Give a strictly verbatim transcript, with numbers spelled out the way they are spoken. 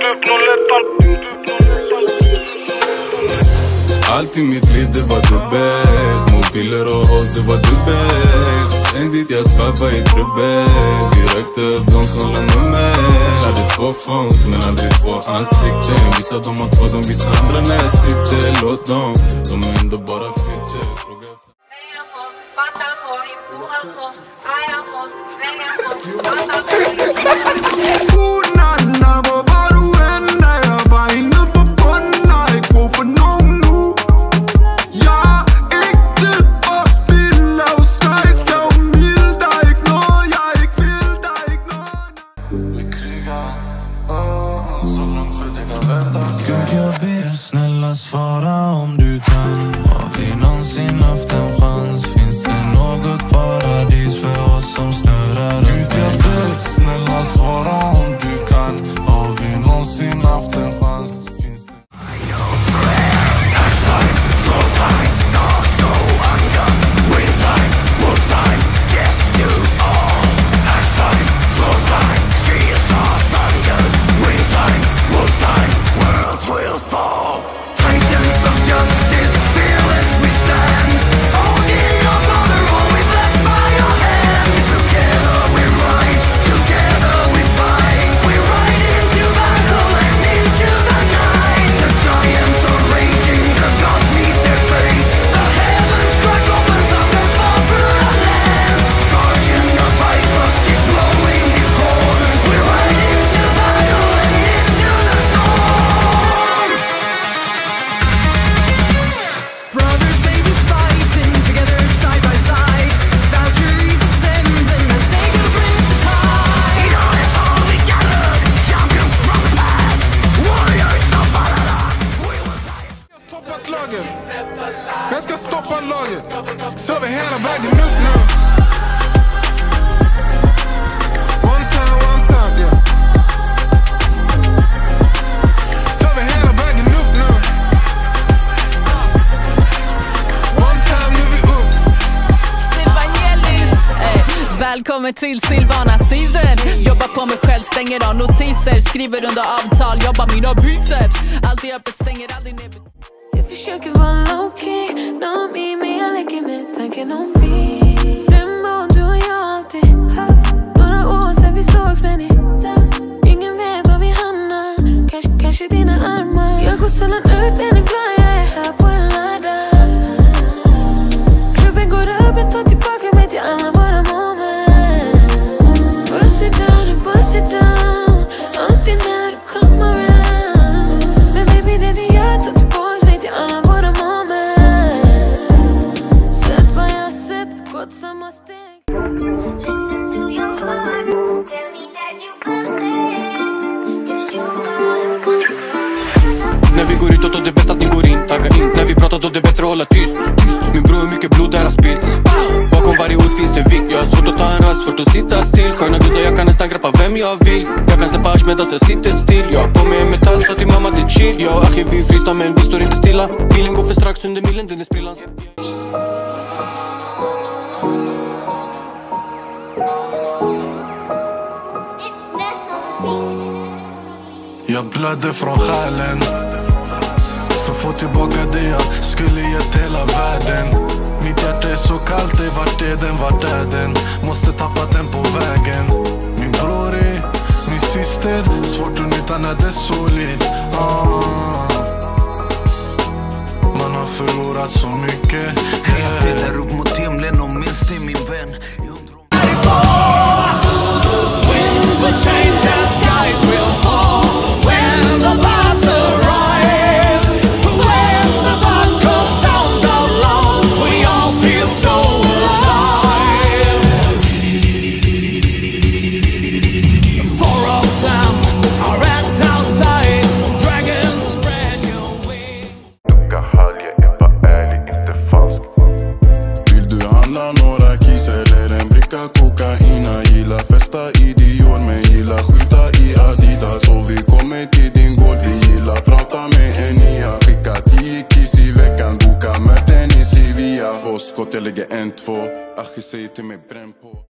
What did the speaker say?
Allt i mitt liv det var dubbelt. Mobiler och oss det var dubbelt. Ständigt jag svävar i trubbel. Vi rökte upp de som la nummer. Hade två phones men aldrig två ansikten. Vissa de har två, de visar andra när jag sitter. Låt dem, de är ändå bara fitter. Fråga jag ber, snälla svara om du kan. Har vi någonsin haft en chans? Finns det något paradis för oss som snurrar? Gud jag ber, snälla svara om du kan. Har vi någonsin haft en chans? Finns det... Jag ska stoppa laget. Så vi hela vägen upp nu. One time, one time, yeah. Så vi hela vägen upp nu. One time, nu vi upp. Silvanellis, eh, välkommen till Silvana season. Jobbar på mig själv, stänger av notiser. Skriver under avtal, jobbar mina biceps. Alltid öppet, stänger aldrig ner. Jag försöker vara low-key, know me, men jag leker med tanken om vi. Den var du och jag alltid haft. Några år sedan vi sågs men inte. Ingen vet var vi hamnar. Kanske, kanske dina armar. Jag går sällan ut, men är glad jag är här på en lördag. Klubben går upp, jag tar tillbaka mig till alla våra moment. Bust it down and bust it down. Alltid när du kommer around. Men baby det du gör tar tillbaka alla våra moment. Sett vad jag sett, gått samma steg. Listen to your heart. Tell me that you understand. Cause you are. När vi går ut då det är bäst att ni går in, tagga in. När vi pratar då det är bättre att hålla tyst. Min bror hur mycket blod där har spillts. Bakom varje ord finns det vikt. Jag har svårt att ta en rast, svårt att sitta still. Sköna guzzar, jag kan nästan greppa vem jag vill. Jag kan släppa ash medan jag sitter still. Jag har på mig en metall, sa till mamma det är chill. Jag och Achi vi freestyle men vi står inte stilla. Bilen går för strax under milen, den är sprillans. Jag blödde från själen för att få tillbaka det jag skulle gett hela världen. Mitt hjärta är så kallt, det vart är den, vart är den? Måste tappa den på vägen. Min bror är min syster, svårt att nytta när det är soligt. ah. Man har förlorat så mycket. Hey, jag pillar upp mot himlen och minns det min vän. Winds will change and skies will fall when the bars arrive. When the bars come sounds out loud, we all feel so alive. Four of them are at our side. Dragons spread your wings. Ducka halv, jag är bara ärlig, inte falsk. Vill du handla några kiss eller en bricka kokaina? Gillar festa i Dior men gillar skjuta i Adidas. Och vi kommer till din gård, vi gillar prata med en nia. Skicka tio kiss i veckan, boka möten i Sevilla. Få skott, jag lägger en, två. Achi säger till mig bränn på.